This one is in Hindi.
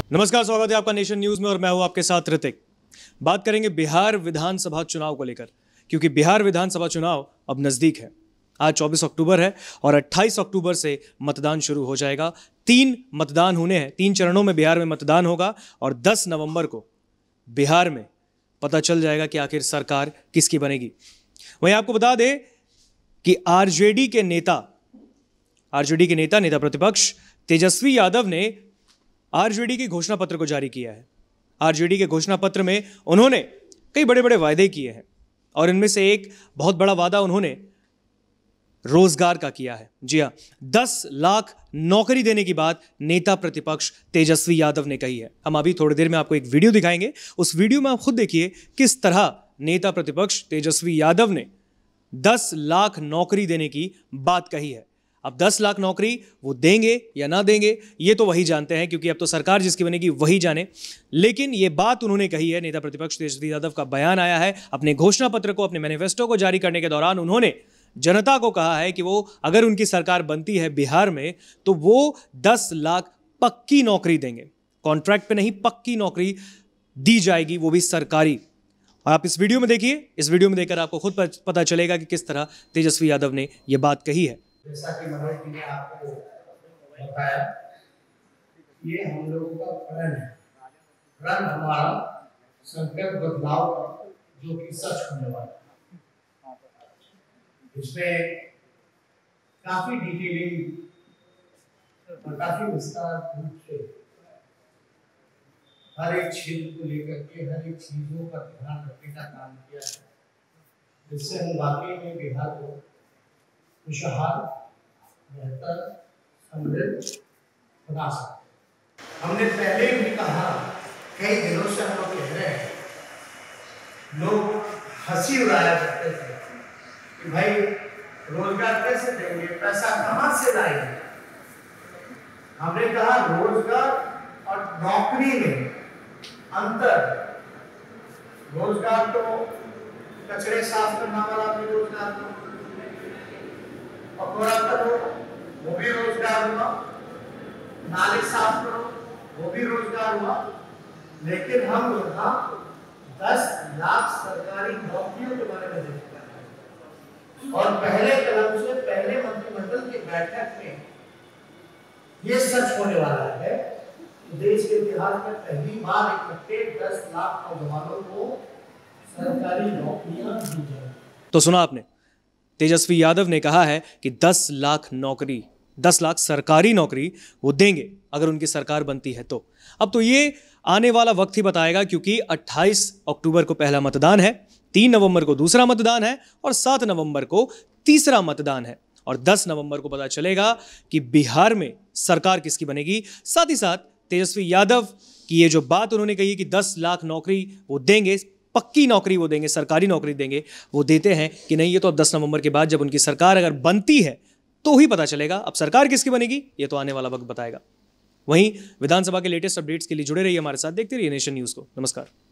नमस्कार, स्वागत है आपका नेशन न्यूज में और मैं हूं आपके साथ ऋतिक। बात करेंगे बिहार विधानसभा चुनाव को लेकर, क्योंकि बिहार विधानसभा चुनाव अब नजदीक है। आज 24 अक्टूबर है और 28 अक्टूबर से मतदान शुरू हो जाएगा। 3 मतदान होने हैं, 3 चरणों में बिहार में मतदान होगा और 10 नवंबर को बिहार में पता चल जाएगा कि आखिर सरकार किसकी बनेगी। वहीं आपको बता दें कि आरजेडी के नेता प्रतिपक्ष तेजस्वी यादव ने आरजेडी के घोषणा पत्र को जारी किया है। आरजेडी के घोषणा पत्र में उन्होंने कई बड़े बड़े वायदे किए हैं और इनमें से एक बहुत बड़ा वादा उन्होंने रोजगार का किया है। जी हां, 10 लाख नौकरी देने की बात नेता प्रतिपक्ष तेजस्वी यादव ने कही है। हम अभी थोड़ी देर में आपको एक वीडियो दिखाएंगे, उस वीडियो में आप खुद देखिए किस तरह नेता प्रतिपक्ष तेजस्वी यादव ने 10 लाख नौकरी देने की बात कही है। अब 10 लाख नौकरी वो देंगे या ना देंगे ये तो वही जानते हैं, क्योंकि अब तो सरकार जिसकी बनेगी वही जाने। लेकिन ये बात उन्होंने कही है, नेता प्रतिपक्ष तेजस्वी यादव का बयान आया है। अपने घोषणा पत्र को, अपने मैनिफेस्टो को जारी करने के दौरान उन्होंने जनता को कहा है कि वो अगर उनकी सरकार बनती है बिहार में तो वो 10 लाख पक्की नौकरी देंगे। कॉन्ट्रैक्ट पे नहीं, पक्की नौकरी दी जाएगी, वो भी सरकारी। और आप इस वीडियो में देखिए, इस वीडियो में देखकर आपको खुद पता चलेगा कि किस तरह तेजस्वी यादव ने यह बात कही है। जैसा कि मनोज जी ने आपको बताया, ये हम लोगों का प्रण है। प्रण हमारा संकल्प बदलाव का, जो कि सच होने वाला है। इसमें काफी डिटेलिंग और काफी विस्तार रूप से हर एक क्षेत्र को लेकर के हर एक चीजों का ध्यान रखने का काम किया है, जिससे हम वाकई में बिहार को खुशहाल, बेहतर, समृद्ध बना सकते। हमने पहले भी कहा, कई दिनों से हम लोग कह रहे हैं, लोग हंसी उड़ाया करते थे कि भाई रोजगार कैसे देंगे, पैसा कहां से लाएंगे। हमने कहा रोजगार और नौकरी में अंतर। रोजगार तो कचरे साफ करने वाला भी रोजगार था, पकौड़ा करो वो भी रोजगार हुआ, नाले साफ करो वो भी रोजगार हुआ। लेकिन हम यहाँ 10 लाख सरकारी नौकरियों के बारे में देखते हैं और पहले कदम से पहले मंत्रिमंडल की बैठक में ये सच होने वाला है, देश के इतिहास में पहली बार इकट्ठे 10 लाख नौजवानों को सरकारी नौकरियां दी जाएंगी। तो सुना आपने, तेजस्वी यादव ने कहा है कि 10 लाख नौकरी, 10 लाख सरकारी नौकरी वो देंगे अगर उनकी सरकार बनती है तो। अब तो ये आने वाला वक्त ही बताएगा, क्योंकि 28 अक्टूबर को पहला मतदान है, 3 नवंबर को दूसरा मतदान है और 7 नवंबर को तीसरा मतदान है और 10 नवंबर को पता चलेगा कि बिहार में सरकार किसकी बनेगी। साथ ही साथ तेजस्वी यादव की ये जो बात उन्होंने कही कि 10 लाख नौकरी वो देंगे, पक्की नौकरी वो देंगे, सरकारी नौकरी देंगे, वो देते हैं कि नहीं, ये तो अब 10 नवंबर के बाद जब उनकी सरकार अगर बनती है तो ही पता चलेगा। अब सरकार किसकी बनेगी ये तो आने वाला वक्त बताएगा। वहीं विधानसभा के लेटेस्ट अपडेट्स के लिए जुड़े रहिए हमारे साथ, देखते रहिए नेशन न्यूज़ को। नमस्कार।